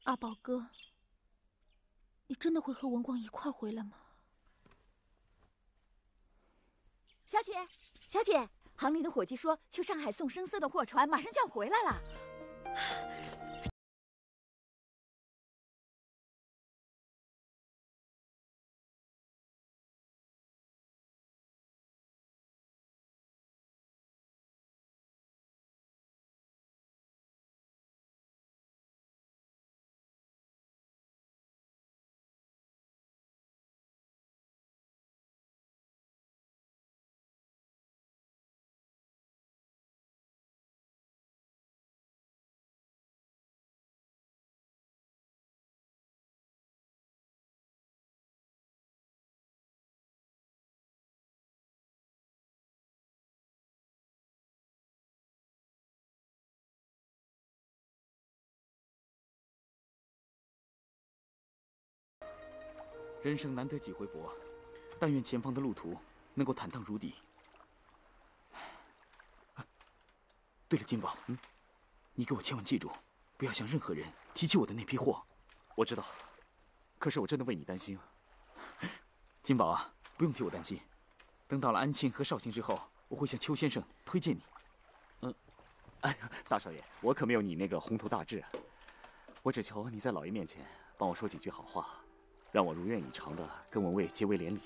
阿宝哥，你真的会和文光一块儿回来吗？ 小姐，小姐，行里的伙计说去上海送生丝的货船马上就要回来了。 人生难得几回搏，但愿前方的路途能够坦荡如砥。对了，金宝，你给我千万记住，不要向任何人提起我的那批货。 我知道，可是我真的为你担心啊。 金宝啊，不用替我担心，等到了安庆和绍兴之后，我会向邱先生推荐你。 哎呀，大少爷，我可没有你那个宏图大志，我只求你在老爷面前帮我说几句好话。让我如愿以偿的跟文卫结为连理，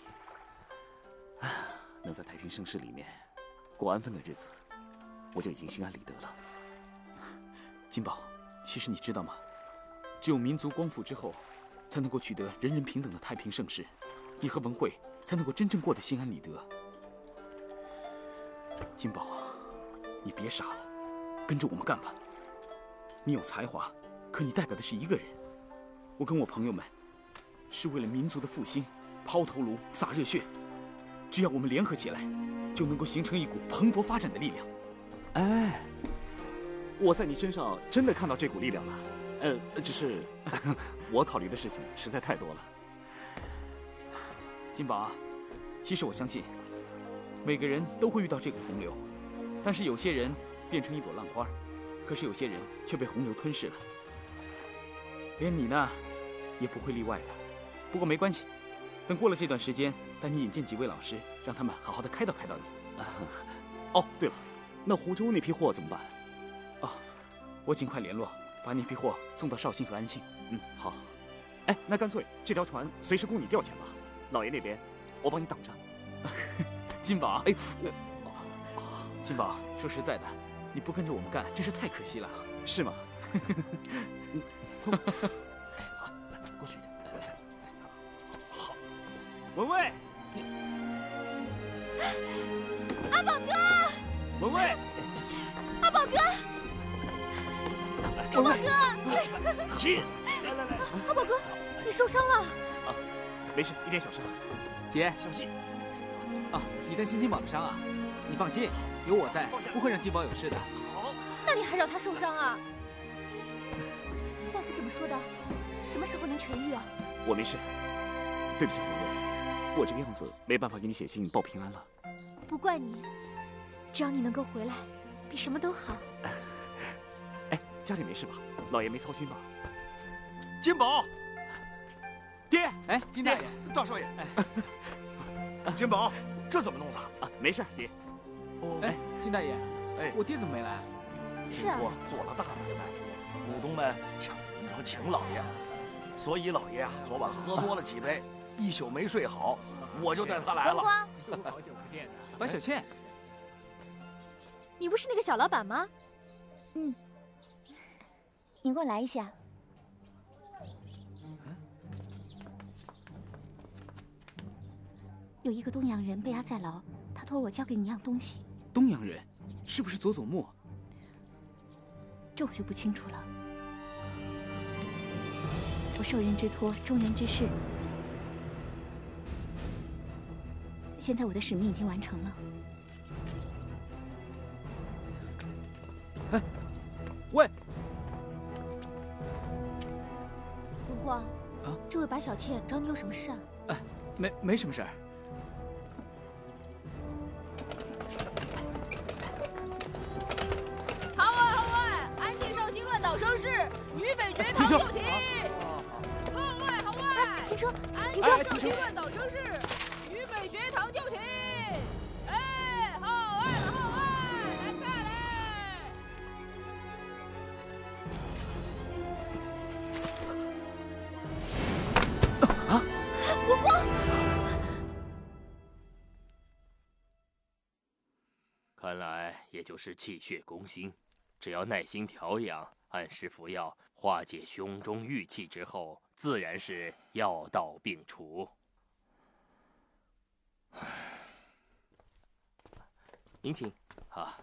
能在太平盛世里面过安分的日子，我就已经心安理得了。 金宝，其实你知道吗？只有民族光复之后，才能够取得人人平等的太平盛世，你和文慧才能够真正过得心安理得。金宝啊，你别傻了，跟着我们干吧。你有才华，可你代表的是一个人，我跟我朋友们是为了民族的复兴，抛头颅洒热血。只要我们联合起来，就能够形成一股蓬勃发展的力量。 哎，我在你身上真的看到这股力量了。只是我考虑的事情实在太多了。 金宝啊，其实我相信，每个人都会遇到这股洪流，但是有些人变成一朵浪花，可是有些人却被洪流吞噬了。连你呢，也不会例外的。不过没关系，等过了这段时间，带你引荐几位老师，让他们好好的开导开导你。 哦，对了，那湖州那批货怎么办？ 我尽快联络，把那批货送到绍兴和安庆。 好。哎，那干脆这条船随时供你调遣吧，老爷那边我帮你挡着。 金宝，金宝，说实在的，你不跟着我们干，真是太可惜了。 是吗？好，来过去一点。好，文卫， 阿宝哥， 文卫， 阿宝哥，阿宝哥， 进，来， 阿宝哥，你受伤了？ 啊，没事，一点小伤。 姐， 小心。 你担心金宝的伤啊？你放心，有我在，不会让金宝有事的。 好， 那你还让他受伤啊？大夫怎么说的？什么时候能痊愈啊？ 我没事。对不起，文卫，我这个样子没办法给你写信报平安了。 不怪你，只要你能够回来，比什么都好。 哎，家里没事吧？老爷没操心吧？ 金宝， 爹， 哎，金大爷， 大少爷，金宝，这怎么弄的？ 没事，爹。 哎，金大爷， 哎， 我爹怎么没来？ 是啊， 说做了大买卖，股东们抢银子请老爷，所以老爷啊，昨晚喝多了几杯，一宿没睡好，我就带他来了。 文花， 好久不见呐！ 白小倩， 你不是那个小老板吗？ 你给我来一下。有一个东洋人被押在牢，他托我交给你一样东西。 东洋人，是不是佐佐木？ 这我就不清楚了。我受人之托，忠人之事。现在我的使命已经完成了。 哎，喂， 文光，这位白小倩找你有什么事啊？ 没什么事儿。 好啊，安庆绍兴乱岛盛世， 女匪学堂就寝。号外号外！ 停车！ 安停车！ 上新乱岛城市，女匪学堂就寝。哎，号外了号外！来看嘞！ 啊！文光！ 看来也就是气血攻心，只要耐心调养，按时服药，化解胸中郁气之后，自然是药到病除。您请啊。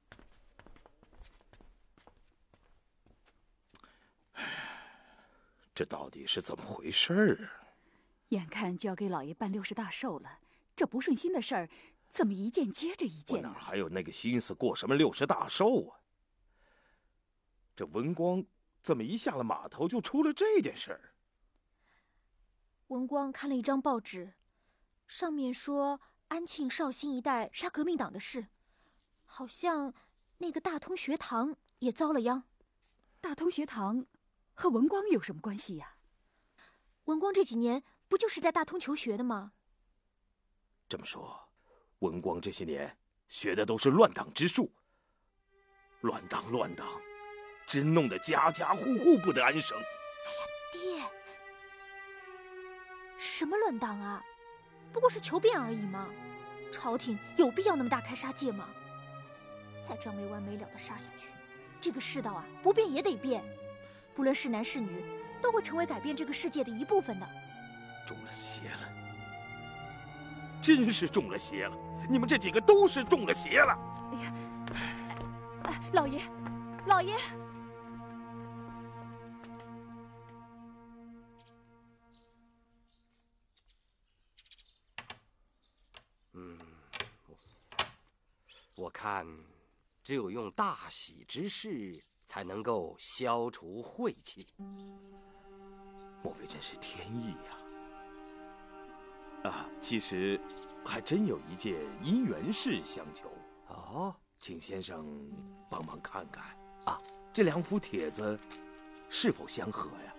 这到底是怎么回事啊？ 眼看就要给老爷办60大寿了，这不顺心的事儿怎么一件接着一件呢？ 我哪还有那个心思过什么60大寿啊？这文光怎么一下了码头就出了这件事儿？ 文光看了一张报纸，上面说安庆绍兴一带杀革命党的事，好像那个大通学堂也遭了殃。 大通学堂和文光有什么关系呀？ 文光这几年不就是在大通求学的吗？ 这么说，文光这些年学的都是乱党之术，乱党，真弄得家家户户不得安生。哎呀，爹，什么乱党啊？不过是求变而已嘛。朝廷有必要那么大开杀戒吗？再这样没完没了的杀下去，这个世道啊，不变也得变。不论是男是女，都会成为改变这个世界的一部分的。 中了邪了，真是中了邪了！你们这几个都是中了邪了！ 哎呀，老爷，老爷！ 我看，只有用大喜之事，才能够消除晦气。 莫非真是天意呀？啊，其实还真有一件姻缘事相求。 哦， 请先生帮忙看看啊，这2幅帖子是否相合呀？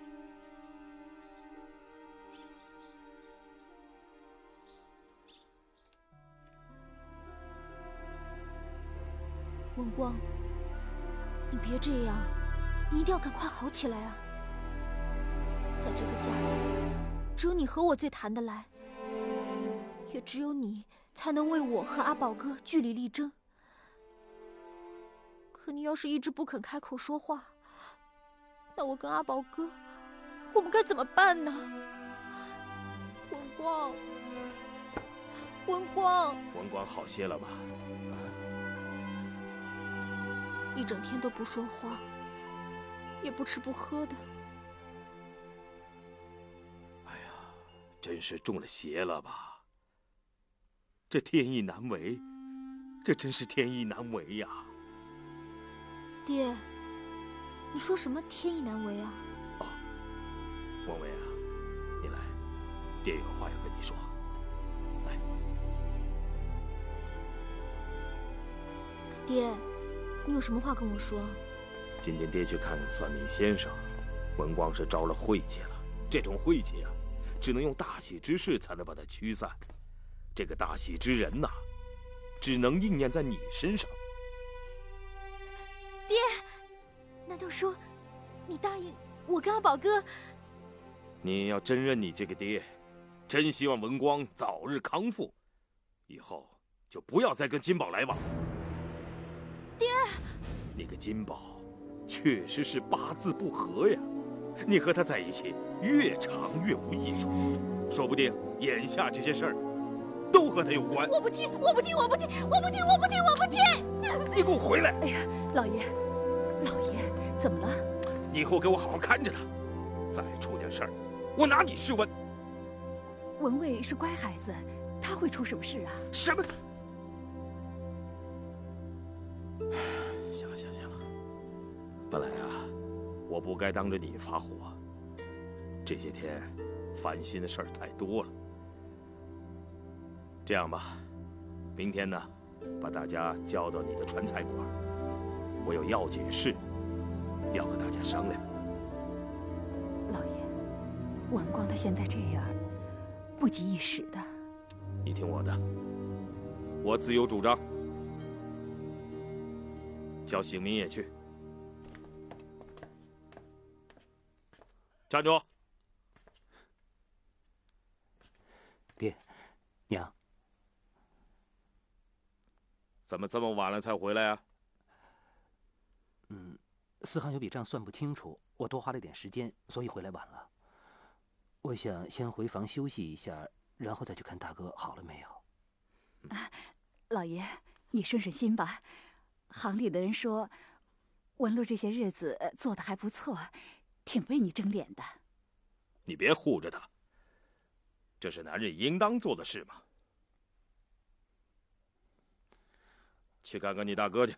文光，你别这样，你一定要赶快好起来啊！在这个家里，只有你和我最谈得来，也只有你才能为我和阿宝哥据理力争。可你要是一直不肯开口说话，那我跟阿宝哥，我们该怎么办呢？文光，文光， 文光好些了吧？ 一整天都不说话，也不吃不喝的。 哎呀，真是中了邪了吧？这天意难违，这真是天意难违呀！ 爹，你说什么天意难违啊？ 哦，王维啊，你来，爹有话要跟你说。来， 爹。你有什么话跟我说？ 今天爹去看算命先生，文光是招了晦气了。这种晦气啊，只能用大喜之事才能把它驱散。这个大喜之人呐，只能应验在你身上。 爹，难道说你答应我跟阿宝哥？ 你要真认你这个爹，真希望文光早日康复，以后就不要再跟金宝来往。 爹， 那个金宝确实是八字不合呀，你和他在一起越长越无益处，说不定眼下这些事儿都和他有关。 我不听，我不听，我不听，我不听，我不听，我不听！ 你给我回来！ 哎呀，老爷，老爷，怎么了？ 你以后给我好好看着他，再出点事儿，我拿你试问。 文卫是乖孩子，他会出什么事啊？ 什么？行了，本来啊，我不该当着你发火，这些天烦心的事儿太多了。这样吧，明天呢，把大家叫到你的传菜馆，我有要紧事要和大家商量。 文光他现在这样，不急一时的。 你听我的，我自有主张。叫醒明也去。站住！ 爹，娘， 怎么这么晚了才回来啊？ 四行有笔账算不清楚，我多花了点时间，所以回来晚了。我想先回房休息一下，然后再去看大哥好了没有。 老爷，你顺顺心吧。行里的人说，文禄这些日子做得还不错，挺为你争脸的。 你别护着他，这是男人应当做的事嘛。去看看你大哥去。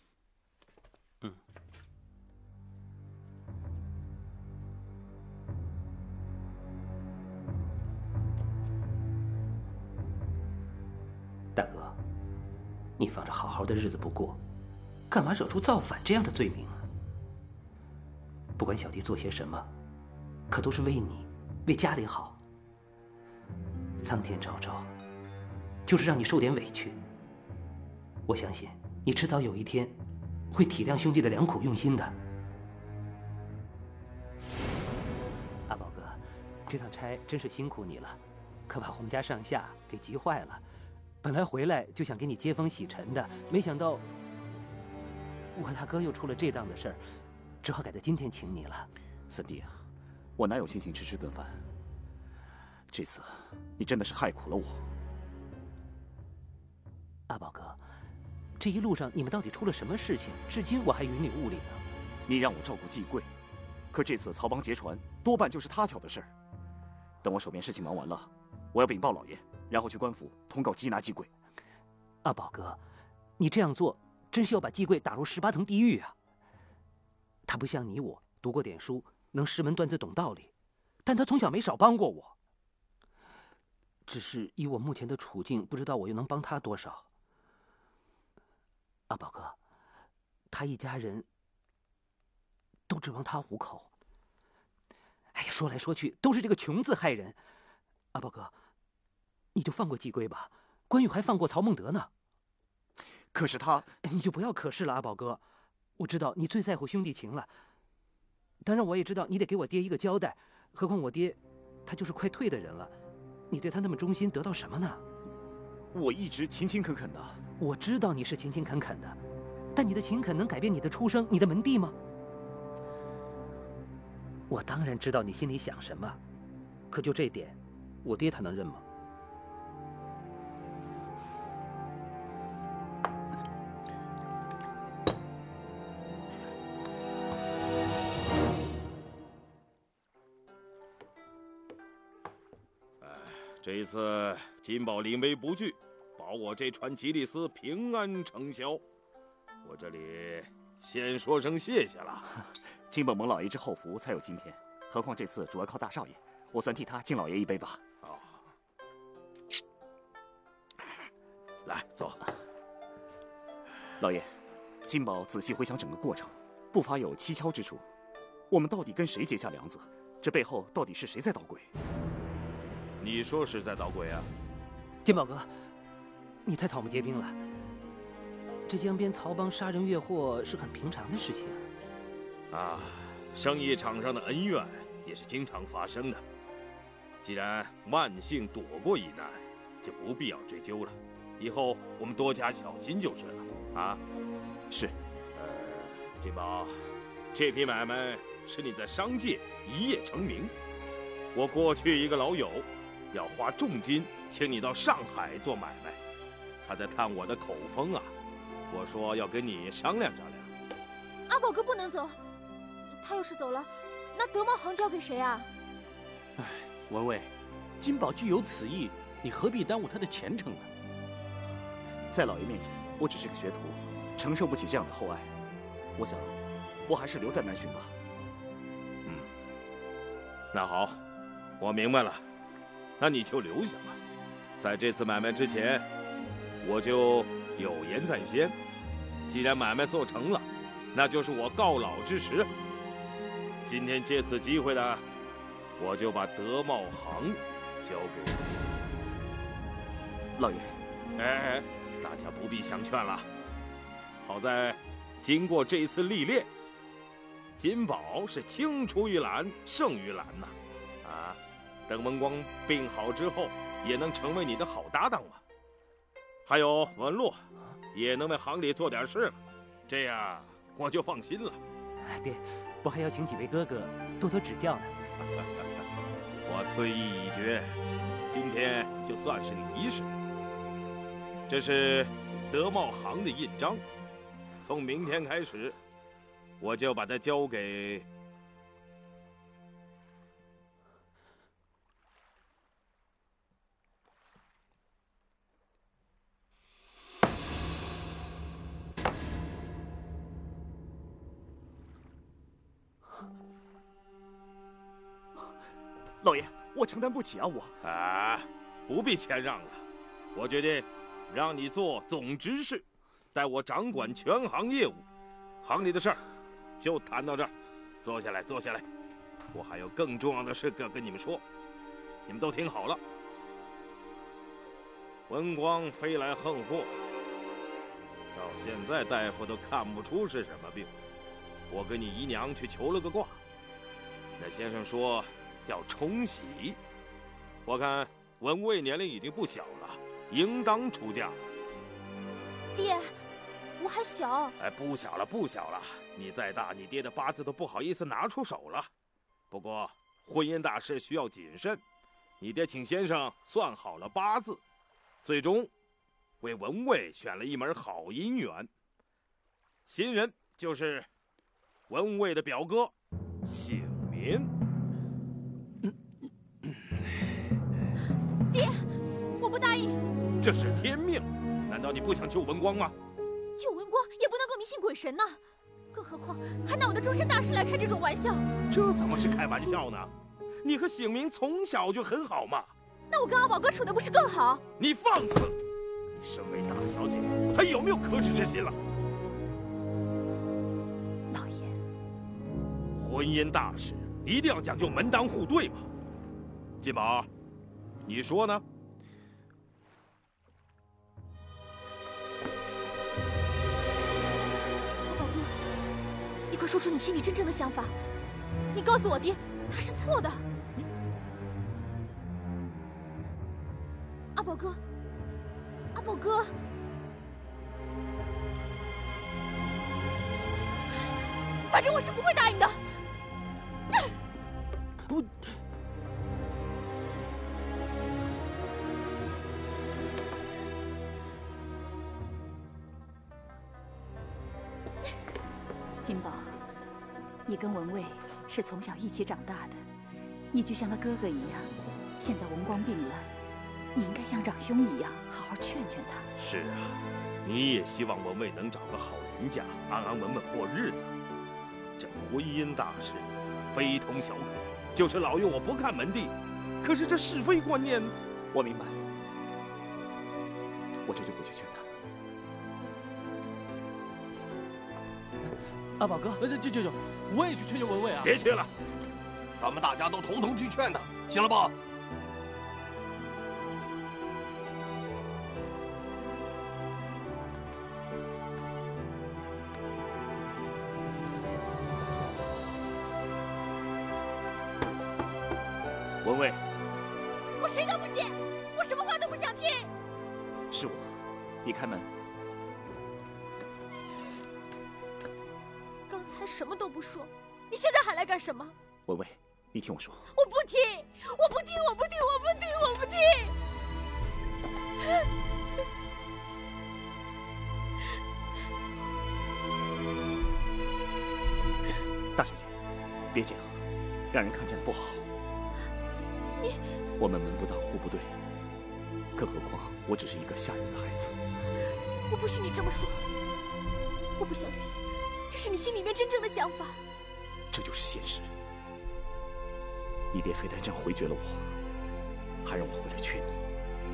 大哥，你放着好好的日子不过，干嘛惹出造反这样的罪名啊？不管小弟做些什么，可都是为你、为家里好。苍天昭昭，就是让你受点委屈。我相信你迟早有一天会体谅兄弟的良苦用心的。阿宝哥，这趟差真是辛苦你了，可把洪家上下给急坏了。本来回来就想给你接风洗尘的，没想到我大哥又出了这档的事儿，只好改在今天请你了。 三弟啊，我哪有心情吃这顿饭？这次你真的是害苦了我。 阿宝哥，这一路上你们到底出了什么事情？至今我还云里雾里的。 你让我照顾季贵，可这次曹帮劫船，多半就是他挑的事儿。等我手边事情忙完了，我要禀报老爷，然后去官府通告缉拿季贵。 阿宝哥，你这样做真是要把季贵打入18层地狱啊！他不像你我读过点书，能识门断字懂道理，但他从小没少帮过我。只是以我目前的处境，不知道我又能帮他多少。阿宝哥，他一家人都指望他糊口。哎呀，说来说去都是这个穷字害人。阿宝哥，你就放过季贵吧，关羽还放过曹孟德呢。 可是他， 你就不要可是了，阿宝哥。我知道你最在乎兄弟情了，当然我也知道你得给我爹一个交代。何况我爹，他就是快退的人了，你对他那么忠心，得到什么呢？ 我一直勤勤恳恳的。 我知道你是勤勤恳恳的，但你的勤恳能改变你的出生、你的门第吗？我当然知道你心里想什么，可就这点，我爹他能认吗？ 这一次金宝临危不惧，保我这船吉利斯平安成销，我这里先说声谢谢了。 金本蒙老爷之厚福，才有今天。何况这次主要靠大少爷，我算替他敬老爷一杯吧。 哦，来坐。 老爷，金宝仔细回想整个过程，不乏有蹊跷之处。我们到底跟谁结下梁子？这背后到底是谁在捣鬼？ 你说是在捣鬼啊？ 金宝哥，你太草木皆兵了。这江边曹帮杀人越货是很平常的事情啊，生意场上的恩怨也是经常发生的。既然万幸躲过一难，就不必要追究了。以后我们多加小心就是了。啊， 是。 金宝，这批买卖是你在商界一夜成名。我过去一个老友，要花重金请你到上海做买卖，他在探我的口风啊。我说要跟你商量商量。 阿宝哥不能走，他要是走了，那德茂行交给谁啊？ 哎，文蔚，金宝具有此意，你何必耽误他的前程呢？ 在老爷面前，我只是个学徒，承受不起这样的厚爱。我想，我还是留在南浔吧。 那好，我明白了，那你就留下吧。在这次买卖之前，我就有言在先。既然买卖做成了，那就是我告老之时。今天借此机会呢， 我就把德茂行交给你。 老爷， 哎，大家不必相劝了。好在，经过这次历练，金宝是青出于蓝胜于蓝呐。啊，等文光病好之后，也能成为你的好搭档嘛。还有文洛，也能为行里做点事了，这样我就放心了。 爹，我还要请几位哥哥多多指教呢。 我退役已决，今天就算是个仪式。这是德茂行的印章，从明天开始，我就把它交给老爷，我承担不起啊！ 不必谦让了。我决定让你做总执事，代我掌管全行业务。行里的事儿就谈到这儿。坐下来，坐下来。我还有更重要的事要跟你们说，你们都听好了。文光飞来横祸，到现在大夫都看不出是什么病。我跟你姨娘去求了个卦，那先生说要冲喜。我看文卫年龄已经不小了，应当出嫁。 爹，我还小。 不小了，不小了。你再大，你爹的八字都不好意思拿出手了。不过婚姻大事需要谨慎，你爹请先生算好了八字，最终为文卫选了一门好姻缘。新人就是文卫的表哥醒民。 爹，我不答应。 这是天命，难道你不想救文光吗？ 救文光也不能够迷信鬼神呐，更何况还拿我的终身大事来开这种玩笑。 这怎么是开玩笑呢？你和醒民从小就很好嘛。 那我跟阿宝哥处的不是更好？ 你放肆！你身为大小姐，还有没有可耻之心了？ 老爷， 婚姻大事一定要讲究门当户对嘛。金宝，你说呢？ 阿宝哥，你快说出你心里真正的想法。你告诉我爹，他是错的。阿宝哥，阿宝哥，反正我是不会答应的。 不。 金宝，你跟文卫是从小一起长大的，你就像他哥哥一样。现在文光病了，你应该像长兄一样好好劝劝他。 是啊，你也希望文卫能找个好人家，安安稳稳过日子。这婚姻大事非同小可，就是老爷我不看门第，可是这是非观念， 我明白。我这就回去劝他。 阿宝哥，舅，我也去劝劝文卫啊！ 别去了， 咱们大家都统统去劝他，行了吧？ 文卫， 我谁都不见，我什么话都不想听。 是我，你开门。 刚才什么都不说，你现在还来干什么？ 文卫，你听我说。 我不听，我不听，我不听，我不听，我不听。 大小姐，别这样，让人看见了不好。我们门不当户不对，更何况我只是一个下人的孩子。 我不许你这么说，我不相信这是你心里面真正的想法。 这就是现实。你爹非但这样回绝了我，还让我回来劝你。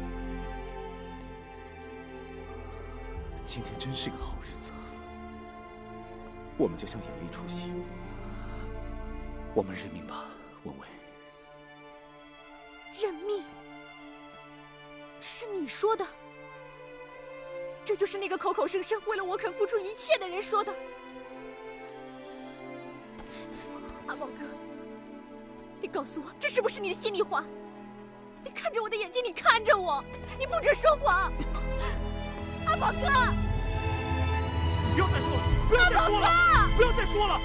今天真是个好日子，我们就像演了一出戏。我们认命吧，文卫。 认命，这是你说的？这就是那个口口声声为了我肯付出一切的人说的。阿宝哥，你告诉我，这是不是你的心里话？你看着我的眼睛，你看着我，你不准说谎。阿宝哥， 你不要再说了，不要再说了，不要再说了。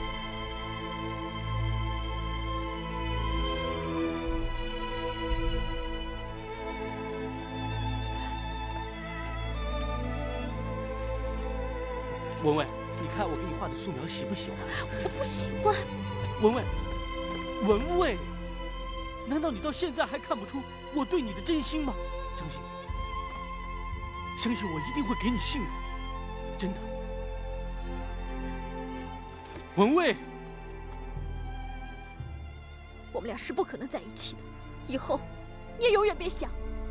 文蔚，你看我给你画的素描喜不喜欢？ 我不喜欢。 文蔚，文蔚，难道你到现在还看不出我对你的真心吗？相信我，相信我一定会给你幸福，真的。文蔚， 我们俩是不可能在一起的，以后你也永远别想。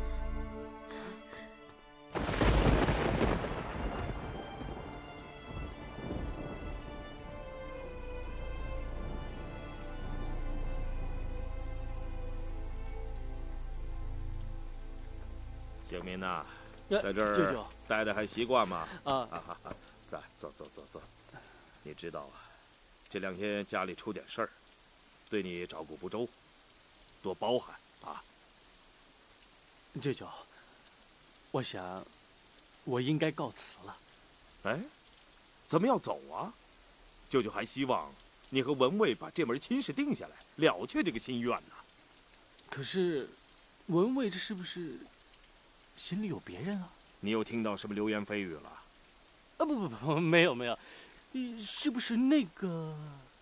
景明呐，在这儿舅舅待的还习惯吗？ 啊， 来，坐。你知道啊，这2天家里出点事儿，对你照顾不周，多包涵啊。 舅舅，我想我应该告辞了。 哎，怎么要走啊？舅舅还希望你和文蔚把这门亲事定下来，了却这个心愿呢。 可是，文蔚这是不是心里有别人了？ 你又听到什么流言蜚语了？ 啊，不，没有，是不是那个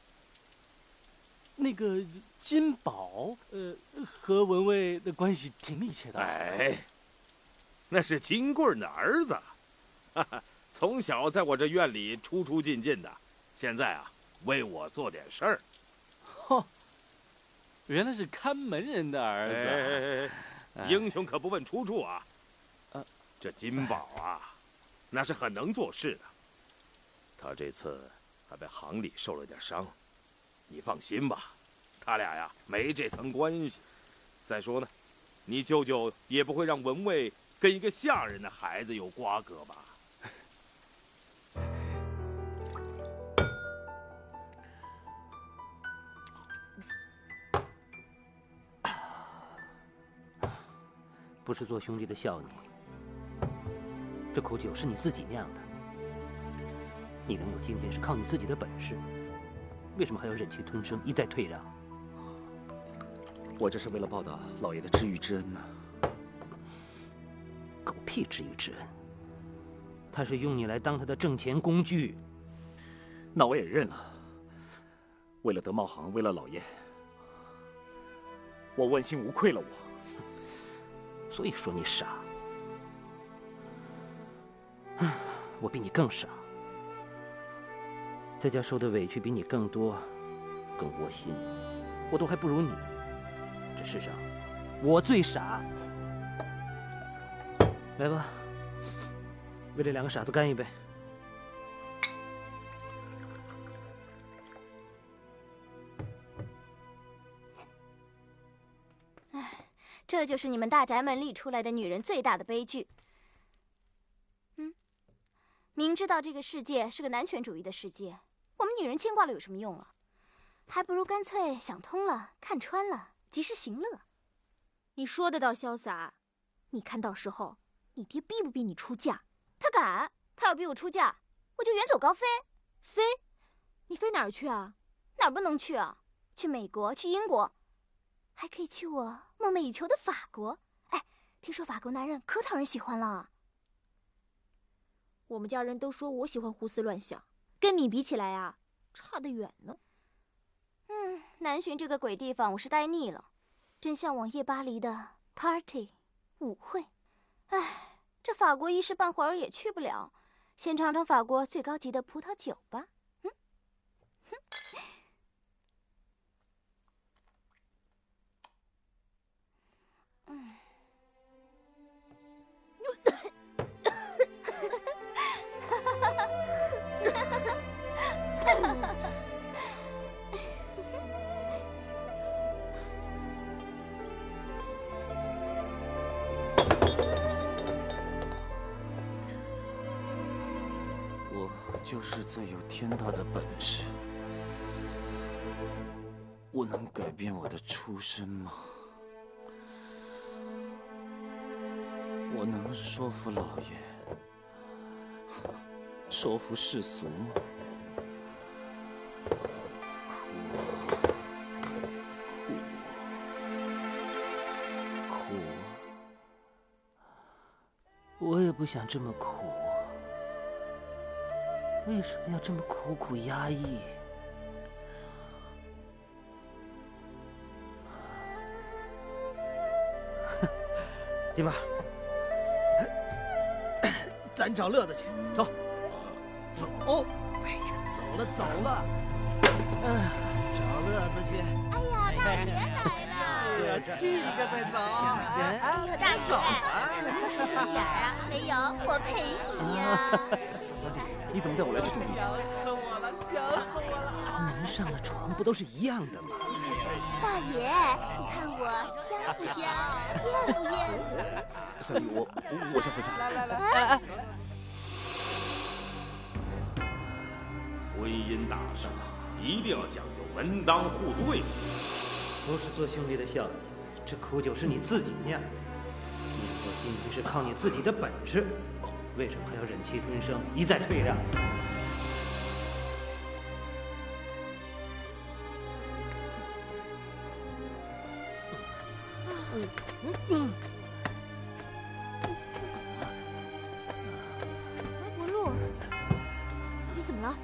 金宝和文蔚的关系挺密切的？ 哎，那是金贵的儿子，哈哈，从小在我这院里出进的，现在啊为我做点事儿。 哼，原来是看门人的儿子。 英雄可不问出处啊。这金宝啊，那是很能做事的。他这次还在行里受了点伤，你放心吧，他俩呀没这层关系。再说呢，你舅舅也不会让文蔚跟一个下人的孩子有瓜葛吧？ 不是做兄弟的笑你。这口酒是你自己酿的，你能有今天是靠你自己的本事，为什么还要忍气吞声，一再退让？ 我这是为了报答老爷的知遇之恩呢。 狗屁知遇之恩！他是用你来当他的挣钱工具。 那我也认了。为了得茂行，为了老爷，我问心无愧了我。 所以说你傻。我比你更傻，在家受的委屈比你更多，更窝心，我都还不如你。这世上，我最傻。来吧，为这2个傻子干一杯。 唉，这就是你们大宅门里出来的女人最大的悲剧。明知道这个世界是个男权主义的世界，我们女人牵挂了有什么用啊？还不如干脆想通了，看穿了，及时行乐。 你说的倒潇洒，你看到时候你爹逼不逼你出嫁？ 他敢，他要逼我出嫁，我就远走高飞。 飞？你飞哪儿去啊？ 哪儿不能去啊？去美国，去英国，还可以去我梦寐以求的法国。哎，听说法国男人可讨人喜欢了。 我们家人都说我喜欢胡思乱想，跟你比起来啊，差得远呢。 南巡这个鬼地方我是待腻了，真向往夜巴黎的 party 舞会。哎，这法国一时半会儿也去不了，先尝尝法国最高级的葡萄酒吧。 就是再有天大的本事，我能改变我的出身吗？我能说服老爷，说服世俗吗？苦啊！我也不想这么苦啊，为什么要这么苦苦压抑？ 金巴，咱找乐子去，走，走！哎呀，走了，找乐子去。 哎呀，大爷来了， 这气个再走。 哎呦，大爷，有没有说兄弟儿啊？没有，我陪你呀。 三弟，你怎么在我来这种地方？ 想死我了！ 人上了床不都是一样的吗？ 大爷，你看我香不香，艳不艳？ 三弟，我先回家。 来， 婚姻大事一定要讲究门当户对。 不是做兄弟的孝义，这苦酒是你自己酿。你我今天是靠你自己的本事，为什么还要忍气吞声，一再退让？ 文璐，你怎么了？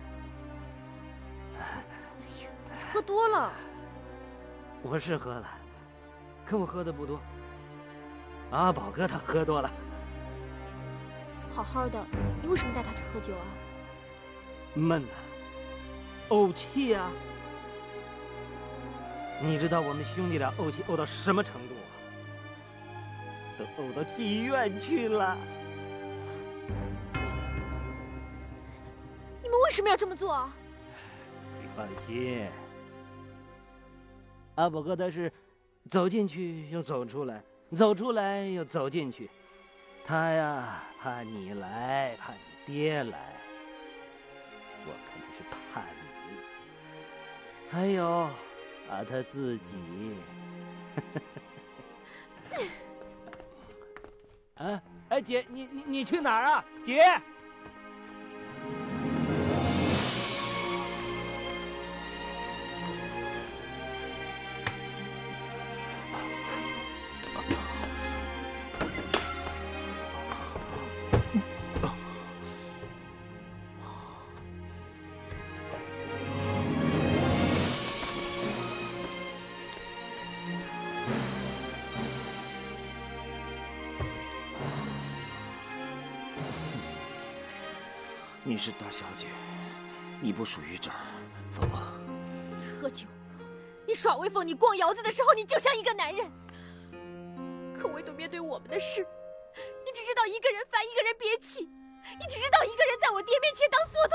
喝多了。 我是喝了，可我喝的不多。阿宝哥他喝多了。 好好的，你为什么带他去喝酒啊？ 闷呐，怄气呀。你知道我们兄弟俩怄气怄到什么程度啊？都怄到妓院去了。 你们为什么要这么做啊？ 你放心，阿宝哥他是走进去又走出来，走出来又走进去，他呀怕你来，怕你爹来，我看他是怕你，还有怕他自己。啊，哎姐，你去哪儿啊，姐？ 你是大小姐，你不属于这儿，走吧。 喝酒，你耍威风，你逛窑子的时候，你就像一个男人。可唯独面对我们的事，你只知道一个人烦，一个人憋气，你只知道一个人在我爹面前当缩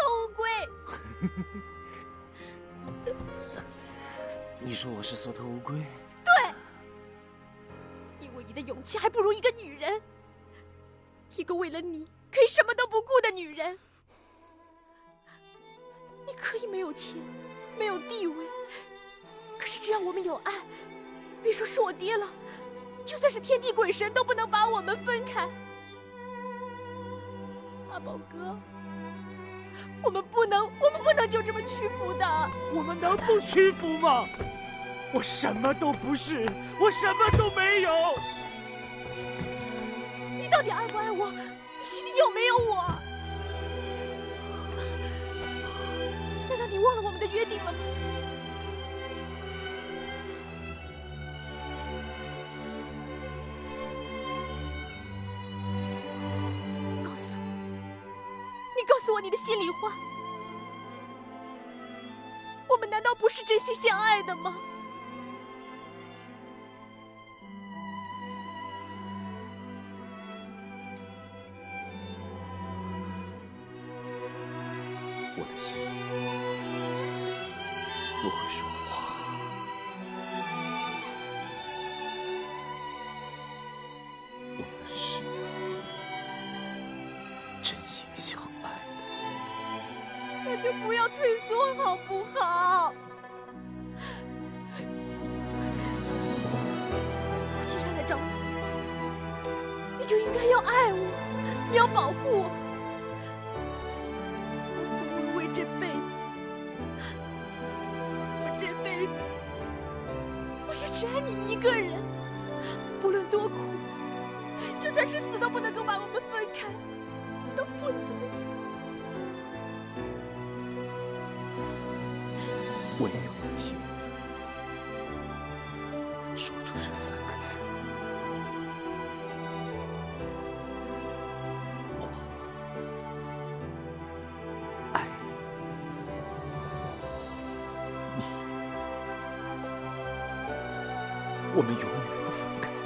头乌龟。 你说我是缩头乌龟？ 对，因为你的勇气还不如一个女人，一个为了你可以什么都不顾的女人。你可以没有钱，没有地位，可是只要我们有爱，别说是我爹了，就算是天地鬼神都不能把我们分开。阿宝哥，我们不能就这么屈服的。 我们能不屈服吗？我什么都不是，我什么都没有。 你到底爱不爱我？你心里有没有我？难道你忘了我们的约定了吗？告诉我，你告诉我你的心里话。我们难道不是真心相爱的吗？ 我的心不会说谎，我们是真心相爱的。 要退缩，好不好？我既然来找你，你就应该要爱我，你要保护我。我为这辈子，我也只爱你一个人，不论多苦，就算是死都不能够把我们分开，都不能。 我也有勇气说出这3个字。我爱你，我们永远不分开。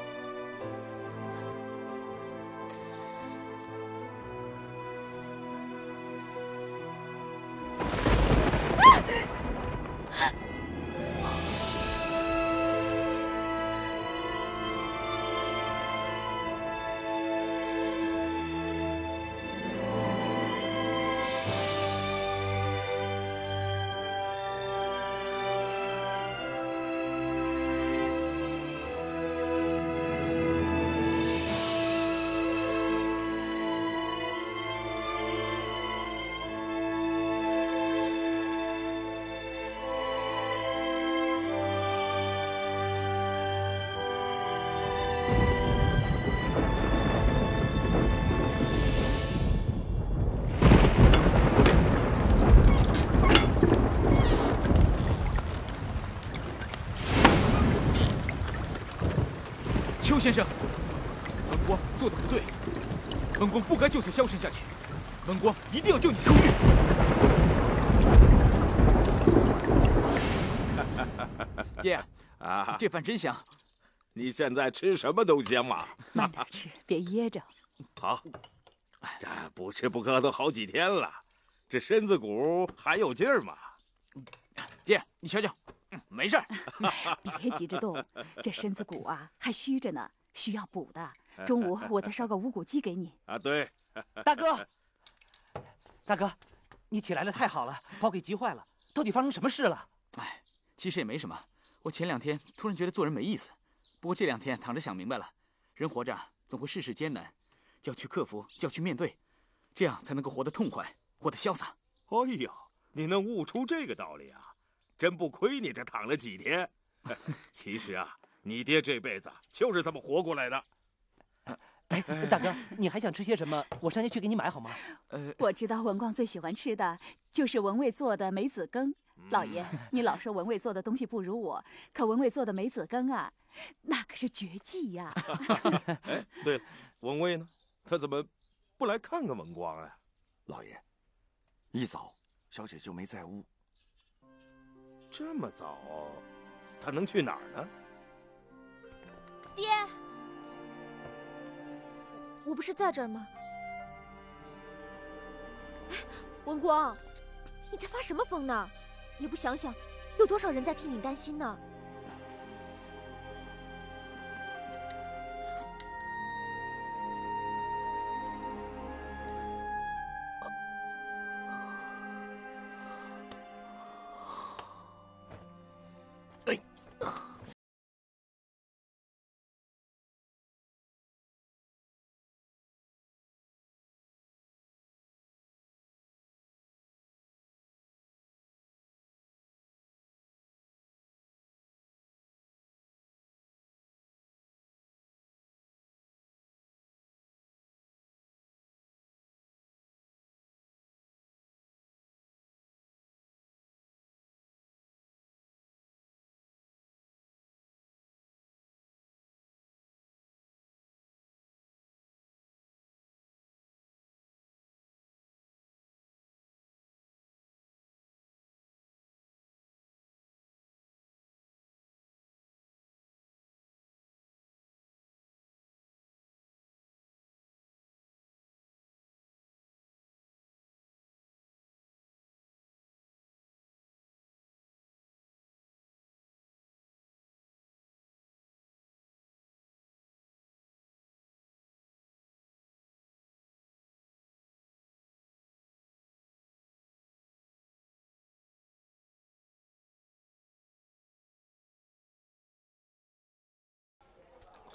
邱先生，文光做的不对，文光不该就此销声下去，文光一定要救你出狱。爹， 啊， 这饭真香。 你现在吃什么都香嘛。 慢点吃，别噎着。 好，这不吃不喝都好几天了，这身子骨还有劲儿吗？ 爹，你瞧瞧，没事儿。 别急着动，这身子骨啊还虚着呢，需要补的。中午我再烧个无骨鸡给你。 啊，对。 大哥，大哥，你起来的太好了，把我给急坏了。到底发生什么事了？ 哎，其实也没什么。我前2天突然觉得做人没意思，不过这2天躺着想明白了，人活着总会世事艰难，就要去克服，就要去面对，这样才能够活得痛快，活得潇洒。 哎呀，你能悟出这个道理啊，真不亏你这躺了几天。其实啊，你爹这辈子就是这么活过来的。 哎，大哥，你还想吃些什么？我上街去给你买好吗？ 我知道文光最喜欢吃的就是文蔚做的梅子羹。老爷，你老说文蔚做的东西不如我，可文蔚做的梅子羹啊，那可是绝技呀。 哎，对了，文蔚呢？他怎么不来看看文光啊？ 老爷，一早小姐就没在屋。 这么早，他能去哪儿呢？ 爹，我不是在这儿吗？哎，文光，你在发什么疯呢？也不想想，有多少人在替你担心呢？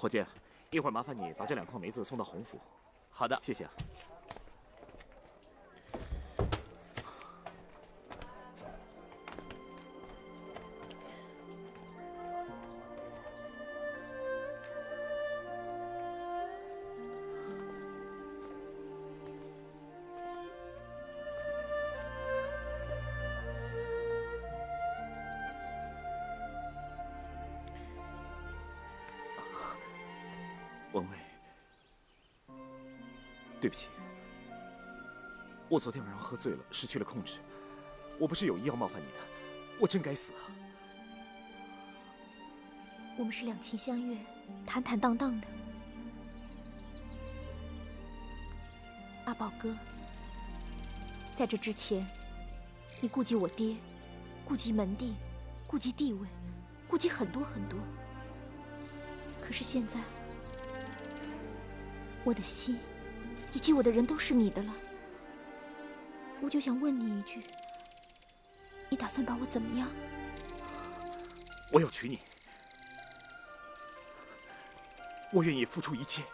伙计，一会儿麻烦你把这2筐梅子送到洪府。 好的， 谢谢啊。文蔚，对不起，我昨天晚上喝醉了，失去了控制。我不是有意要冒犯你的，我真该死啊！ 我们是两情相悦，坦坦荡荡的。阿宝哥，在这之前，你顾及我爹，顾及门第，顾及地位，顾及很多很多。可是现在，我的心以及我的人都是你的了，我就想问你一句，你打算把我怎么样？ 我要娶你，我愿意付出一切。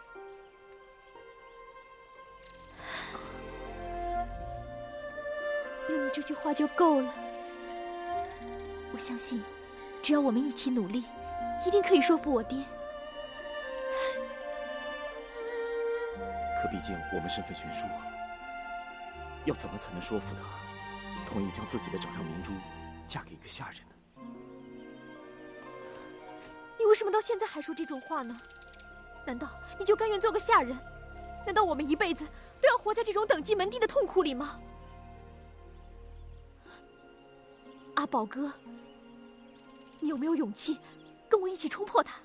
有你这句话就够了。我相信，只要我们一起努力，一定可以说服我爹。 可毕竟我们身份悬殊，要怎么才能说服他同意将自己的掌上明珠嫁给一个下人呢？ 你为什么到现在还说这种话呢？难道你就甘愿做个下人？难道我们一辈子都要活在这种等级门第的痛苦里吗？阿宝哥，你有没有勇气跟我一起冲破它？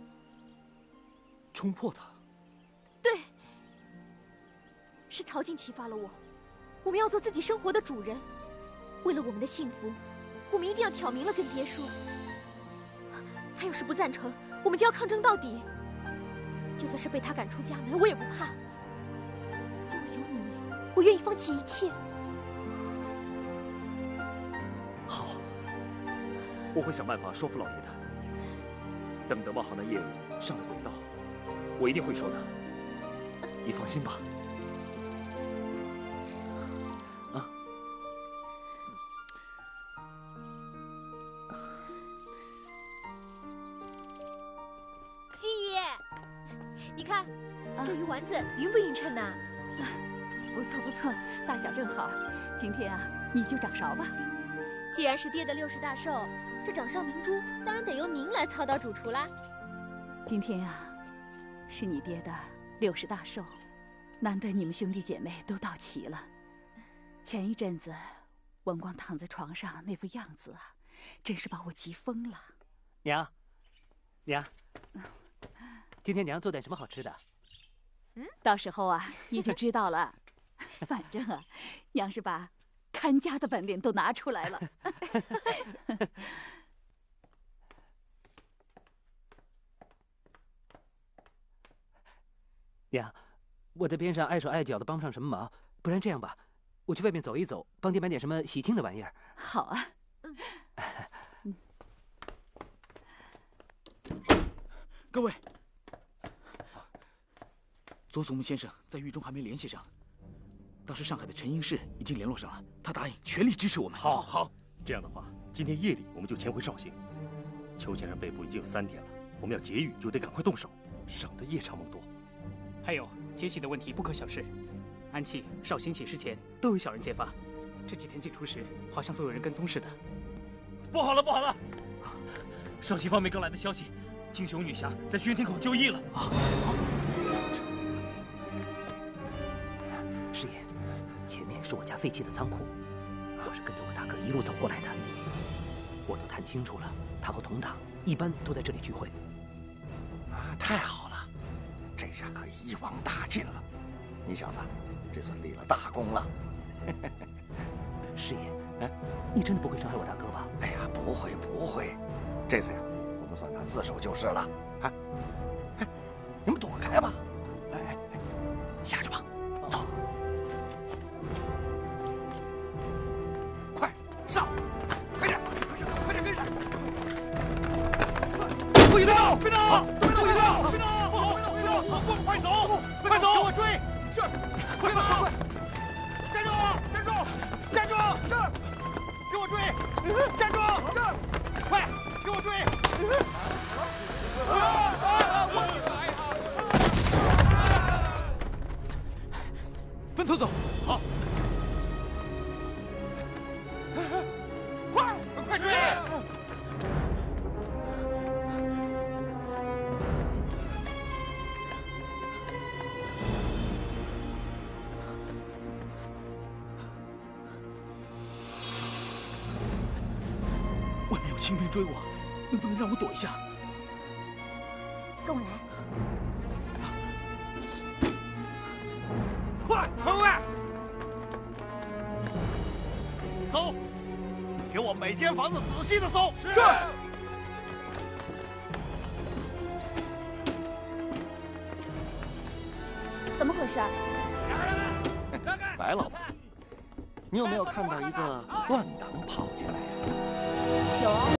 冲破它？ 对，是曹静启发了我，我们要做自己生活的主人。为了我们的幸福，我们一定要挑明了跟爹说。他要是不赞成，我们就要抗争到底。就算是被他赶出家门，我也不怕，因为有你，我愿意放弃一切。 好，我会想办法说服老爷的。等德茂行的业务上了轨道，我一定会说的。你放心吧。啊。 徐姨，你看，这鱼丸子匀不匀称呢？ 不错不错，大小正好。今天啊，你就掌勺吧。 既然是爹的60大寿，这掌上明珠当然得由您来操刀主厨啦。 今天啊，是你爹的60大寿，难得你们兄弟姐妹都到齐了。前一阵子，文光躺在床上那副样子啊，真是把我急疯了。 娘，娘，今天娘做点什么好吃的？ 到时候啊，你就知道了。反正啊，娘是把看家的本领都拿出来了。 娘，我在边上碍手碍脚的帮不上什么忙，不然这样吧，我去外面走一走，帮爹买点什么喜庆的玩意儿。 好啊。 各位，左祖木先生在狱中还没联系上，倒是上海的陈英士已经联络上了，他答应全力支持我们。 好，这样的话，今天夜里我们就前回绍兴。邱先生被捕已经有3天了，我们要劫狱就得赶快动手，省得夜长梦多。 还有劫匪的问题不可小视，安庆、绍兴起事前都有小人揭发，这几天进出时好像总有人跟踪似的。 不好了！绍兴方面刚来的消息，金雄女侠在宣天口就义了。 师爷，前面是我家废弃的仓库，我是跟着我大哥一路走过来的。我都探清楚了，他和同党一般都在这里聚会。 太好了，这下可以一网打尽了。你小子，这算立了大功了。 师爷，你真的不会伤害我大哥吧？ 哎呀，不会，这次呀，我们算他自首就是了。你们躲开吧。下去吧，走。快上，快点跟上！不许动！别动！ 快跑！站住！站住！站住！这儿！给我追！站住！这儿！快，给我追！ 分头走。 好。快追！ 外面有清兵追我，能不能让我躲一下？ 跟我来。 快，门卫！搜！给我每间房子仔细的搜。是。 怎么回事？ 白老板，你有没有看到一个乱党跑进来呀？ 有啊。